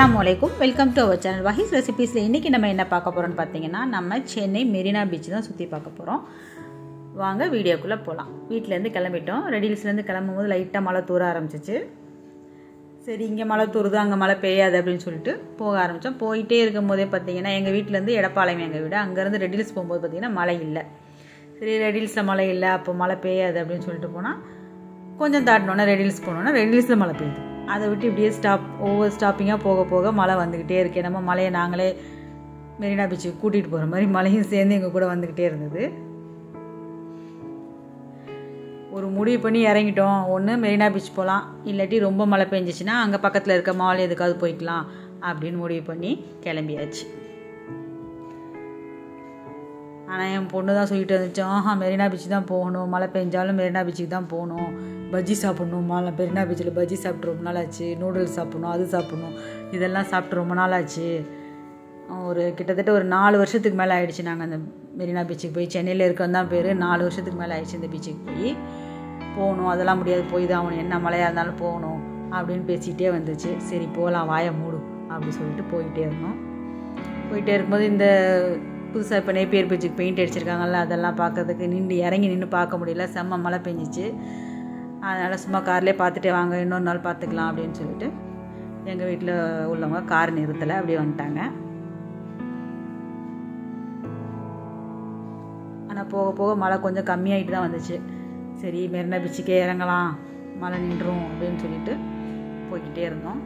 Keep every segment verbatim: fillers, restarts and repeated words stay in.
அஸ்ஸலாமு அலைக்கும். Welcome to our channel வஹீஸ் ரெசிபீஸில் இன்றைக்கி நம்ம என்ன பார்க்க போகிறோம்னு பார்த்தீங்கன்னா, நம்ம சென்னை மெரினா பீச் தான் சுற்றி பார்க்க போகிறோம். வாங்க வீடியோக்குள்ளே போகலாம். வீட்டிலேருந்து கிளம்பிட்டோம். ரெடில்ஸ்லேருந்து கிளம்பும் போது லைட்டாக மழை தூர ஆரம்பிச்சிச்சு. சரி, இங்கே மழை தூருது, அங்கே மழை பெய்யாது அப்படின்னு சொல்லிட்டு போக ஆரம்பித்தோம். போயிட்டே இருக்கும் போதே பார்த்தீங்கன்னா, எங்கள் வீட்டிலேருந்து எடப்பாளையம் எங்கள் வீடு, அங்கேருந்து ரெடில்ஸ் போகும்போது பார்த்திங்கன்னா மழை இல்லை. சரி, ரெடில்ஸில் மழை இல்லை, அப்போ மழை பெய்யாது அப்படின்னு சொல்லிட்டு போனால் கொஞ்சம் தாட்டினோன்னா ரெடில்ஸ் போனோன்னா ரெடில்ஸில் மழை பெய்யுது. அதை விட்டு இப்படியே ஸ்டாப் ஒவ்வொரு ஸ்டாப்பிங்காக போக போக மழை வந்துக்கிட்டே இருக்கே. நம்ம மழையை நாங்களே மெரினா பீச்சுக்கு கூட்டிகிட்டு போகிற மாதிரி மழையும் சேர்ந்து எங்கள் கூட வந்துக்கிட்டே இருந்தது. ஒரு முடிவு பண்ணி இறங்கிட்டோம். ஒன்று மெரினா பீச் போகலாம், இல்லாட்டி ரொம்ப மழை பெஞ்சிச்சின்னா அங்கே பக்கத்தில் இருக்க மால் எதுக்காவது போய்க்கலாம் அப்படின்னு முடிவு பண்ணி கிளம்பியாச்சு. ஆனால் என் பொண்ணு தான் சொல்லிட்டு இருந்துச்சோம், ஆஹா மெரினா பீச் தான் போகணும், மழை பெஞ்சாலும் மெரினா பீச்சுக்கு தான் போகணும், பஜ்ஜி சாப்பிட்ணும், மழை மெரினா பீச்சில் பஜ்ஜி சாப்பிட்டு ரொம்ப நாள் ஆச்சு, நூடுல்ஸ் சாப்பிட்ணும், அது சாப்பிட்ணும், இதெல்லாம் சாப்பிட்டு ரொம்ப நாள் ஆச்சு. ஒரு கிட்டத்தட்ட ஒரு நாலு வருஷத்துக்கு மேலே ஆகிடுச்சு நாங்கள் அந்த மெரினா பீச்சுக்கு போய். சென்னையில் இருக்கிறது தான் பேர், நாலு வருஷத்துக்கு மேலே ஆகிடுச்சு இந்த பீச்சுக்கு போய். போகணும், அதெல்லாம் முடியாது, போய் தான் ஆகணும், என்ன மழையாக இருந்தாலும் போகணும் அப்படின்னு பேசிகிட்டே வந்துச்சு. சரி போகலாம், வாயை மூடு அப்படி சொல்லிட்டு போயிட்டே இருந்தோம். போயிட்டே இருக்கும்போது இந்த புதுசாக இப்போ நேப்பியர் பீச்சுக்கு பெயிண்ட் அடிச்சிருக்காங்கல்ல, அதெல்லாம் பார்க்கறதுக்கு நின்று இறங்கி நின்று பார்க்க முடியல, செம்ம மழை பெஞ்சிச்சு. அதனால் சும்மா கார்லேயே பார்த்துட்டே வாங்க, இன்னொரு நாள் பார்த்துக்கலாம் அப்படின்னு சொல்லிட்டு எங்கள் வீட்டில் உள்ளவங்க கார் நிறுத்தலை, அப்படியே வந்துட்டாங்க. ஆனால் போக போக மழை கொஞ்சம் கம்மியாகிட்டு தான் வந்துச்சு. சரி மெரினா பீச்சுக்கே இறங்கலாம், மழை நின்றும் அப்படின்னு சொல்லிட்டு போய்கிட்டே இருந்தோம்.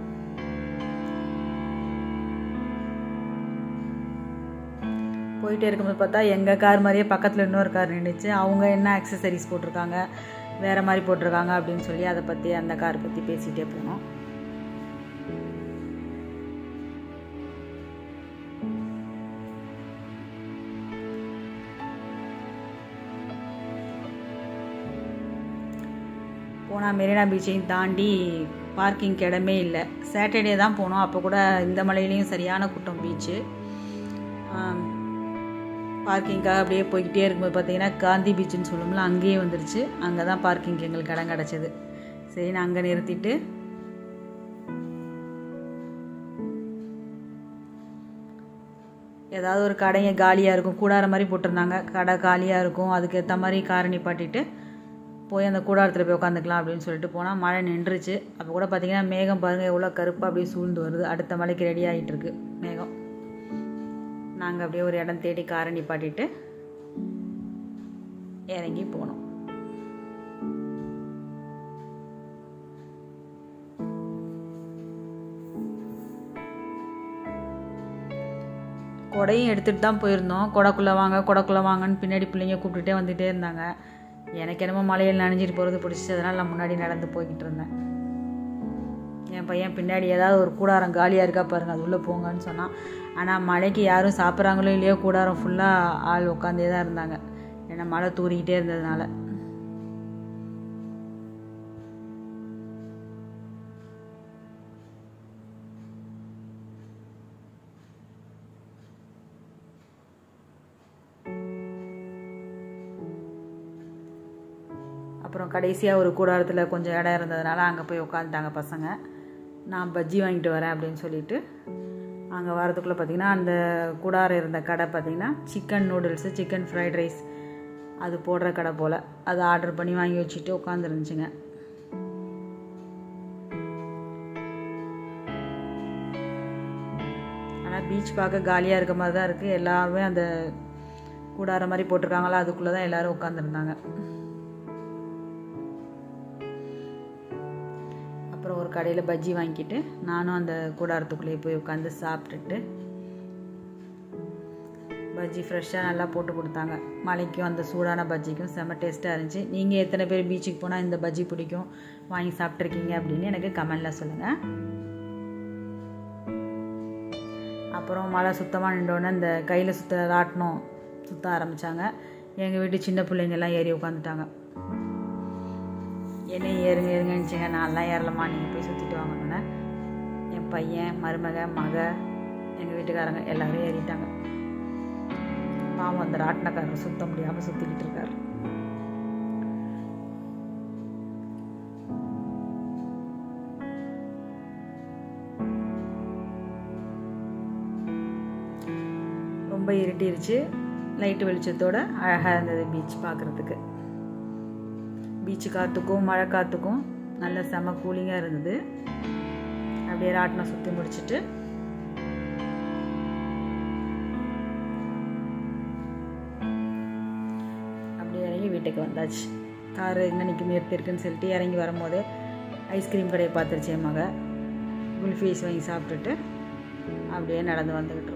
போயிட்டே இருக்கும்போது பார்த்தா எங்கள் கார் மாதிரியே பக்கத்தில் இன்னொரு கார் நின்றுச்சு. அவங்க என்ன ஆக்சசரிஸ் போட்டிருக்காங்க, வேறு மாதிரி போட்டிருக்காங்க அப்படின்னு சொல்லி அதை பற்றி அந்த கார் பற்றி பேசிகிட்டே போனோம். போனால் மெரினா பீச்சையும் தாண்டி பார்க்கிங்க்கு இடமே இல்லை. சாட்டர்டே தான் போனோம், அப்போ கூட இந்த மலையிலையும் சரியான கூட்டம் பீச்சு. பார்க்கிங்காக அப்படியே போய்கிட்டே இருக்கும்போது பார்த்தீங்கன்னா காந்தி பீச்சுன்னு சொல்லுவோம்ல, அங்கேயே வந்துருச்சு. அங்கே தான் பார்க்கிங் எங்களுக்கு இடம் கிடச்சிது. சரி நான் அங்கே நிறுத்திட்டு ஏதாவது ஒரு கடைங்க காலியாக இருக்கும், கூடார மாதிரி போட்டிருந்தாங்க, கடை காலியாக இருக்கும், அதுக்கேற்ற மாதிரி காரை நிப்பாட்டிட்டு போய் அந்த கூடாரத்தில் போய் உட்காந்துக்கலாம் அப்படின்னு சொல்லிட்டு போனால் மழை நின்றுச்சு. அப்போ கூட பார்த்தீங்கன்னா மேகம் பாருங்கள் எவ்வளோ கருப்பாக அப்படியே சூழ்ந்து வருது. அடுத்த மழைக்கு ரெடி ஆகிட்டு இருக்கு மேகம். நாங்கள் அப்படியே ஒரு இடம் தேடி காரை நிப்பாட்டிட்டு இறங்கி போனோம். கொடையும் எடுத்துகிட்டு தான் போயிருந்தோம். கொடைக்குள்ளே வாங்க கொடைக்குள்ளே வாங்கன்னு பின்னாடி பிள்ளைங்க கூப்பிட்டுட்டே வந்துகிட்டே இருந்தாங்க. எனக்கு என்னமோ மலையில் நனைஞ்சிட்டு போகிறது பிடிச்சி, அதனால் நான் முன்னாடி நடந்து போய்கிட்டு இருந்தேன். என் பையன் பின்னாடி ஏதாவது ஒரு கூடாரம் காலியாக இருக்கா பாருங்கள், அது உள்ளே போங்கன்னு சொன்னான். ஆனால் மழைக்கு யாரும் சாப்பிட்றாங்களோ இல்லையோ கூடாரம் ஃபுல்லாக ஆள் உட்காந்தே தான் இருந்தாங்க, ஏன்னா மழை தூரிக்கிட்டே இருந்ததுனால. அப்புறம் கடைசியாக ஒரு கூடாரத்தில் கொஞ்சம் இடம் இருந்ததுனால அங்கே போய் உட்காந்துட்டாங்க பசங்க. நான் பஜ்ஜி வாங்கிட்டு வரேன் அப்படின்னு சொல்லிட்டு அங்கே வரதுக்குள்ளே பார்த்திங்கன்னா அந்த கூடாரம் இருந்த கடை பார்த்திங்கன்னா chicken noodles, chicken fried rice அது போடுற கடை போல். அதை ஆர்டர் பண்ணி வாங்கி வச்சுட்டு உட்காந்துருந்துச்சுங்க. ஆனால் பீச் பார்க்க காலியாக இருக்க மாதிரி தான் இருக்குது. எல்லாருமே அந்த கூடாரம் மாதிரி போட்டிருக்காங்களா, அதுக்குள்ளே தான் எல்லோரும் உட்காந்துருந்தாங்க. அப்புறம் ஒரு கடையில் பஜ்ஜி வாங்கிட்டு நானும் அந்த கூடாரத்துக்குள்ளேயே போய் உட்காந்து சாப்பிட்டுட்டு, பஜ்ஜி ஃப்ரெஷ்ஷாக நல்லா போட்டு கொடுத்தாங்க. மலைக்கும் அந்த சூடான பஜ்ஜிக்கும் செம்ம டேஸ்ட்டாக இருந்துச்சு. நீங்கள் எத்தனை பேர் பீச்சுக்கு போனால் இந்த பஜ்ஜி பிடிக்கும், வாங்கி சாப்பிட்ருக்கீங்க அப்படின்னு எனக்கு கமெண்டில் சொல்லுங்கள். அப்புறம் மழை சுத்தமாக நின்றோன்னே இந்த கையில் சுற்ற ராட்டினம் சுற்ற ஆரம்பித்தாங்க. எங்கள் வீட்டு சின்ன பிள்ளைங்கெல்லாம் ஏறி உட்காந்துட்டாங்க. என்ன ஏறுங்க ஏறுங்கன்னுச்சிங்க, நான்லாம் ஏறலம்மா, நீங்கள் போய் சுற்றிட்டு வாங்கணுன்னு என் பையன், மருமக, மக, எங்கள் வீட்டுக்காரங்க எல்லோரும் ஏறிட்டாங்க. பாவம் அந்த ராட்டினக்காரர் சுற்ற முடியாமல் சுற்றிக்கிட்டு இருக்கார். ரொம்ப இருட்டிருச்சு. லைட்டு வெளிச்சத்தோடு அழகாக இருந்தது பீச் பார்க்குறதுக்கு. பீச்சு காற்றுக்கும் மழை காற்றுக்கும் நல்ல செம கூலிங்காக இருந்தது. அப்படியே ராட்டினம் சுற்றி முடிச்சுட்டு அப்படியே இறங்கி வீட்டுக்கு வந்தாச்சு. காரு எங்கே நிற்கும் நிறுத்திருக்குன்னு சொல்லிட்டு இறங்கி வரும்போதே ஐஸ்கிரீம் கடையை பார்த்துருச்சு என் மக. குல்ஃபி ஐஸ் வாங்கி சாப்பிட்டுட்டு அப்படியே நடந்து வந்துக்கிட்டு இருக்கோம்.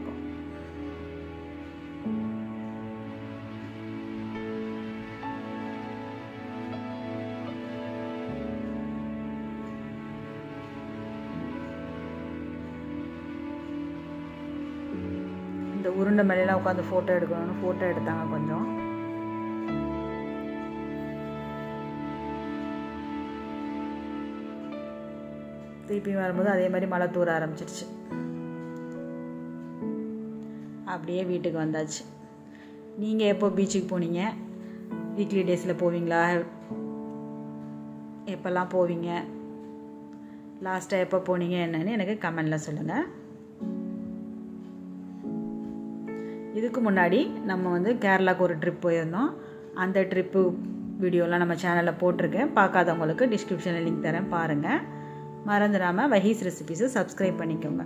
இந்த உருண்டை மேலாம் உட்காந்து ஃபோட்டோ எடுக்கணும்னு ஃபோட்டோ எடுத்தாங்க கொஞ்சம். திருப்பி வரும்போது அதே மாதிரி மழை தூர ஆரம்பிச்சிருச்சு. அப்படியே வீட்டுக்கு வந்தாச்சு. நீங்கள் எப்போ பீச்சுக்கு போனீங்க? வீக்லி டேஸில் போவீங்களா? எப்போல்லாம் போவீங்க? லாஸ்ட்டாக எப்போ போனீங்க என்னன்னு எனக்கு கமெண்டில் சொல்லுங்கள். இதுக்கு முன்னாடி நம்ம வந்து கேரளாவுக்கு ஒரு ட்ரிப் போயிருந்தோம். அந்த ட்ரிப்பு வீடியோலாம் நம்ம சேனலில் போட்டிருக்கேன். பார்க்காதவங்களுக்கு டிஸ்கிரிப்ஷனில் லிங்க் தரேன், பாருங்கள். மறந்துடாமல் வஹீஸ் ரெசிபீஸை சப்ஸ்கிரைப் பண்ணிக்கோங்க.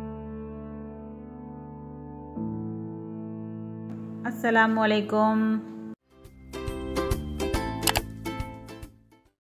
अस्सलामुअलैकुम.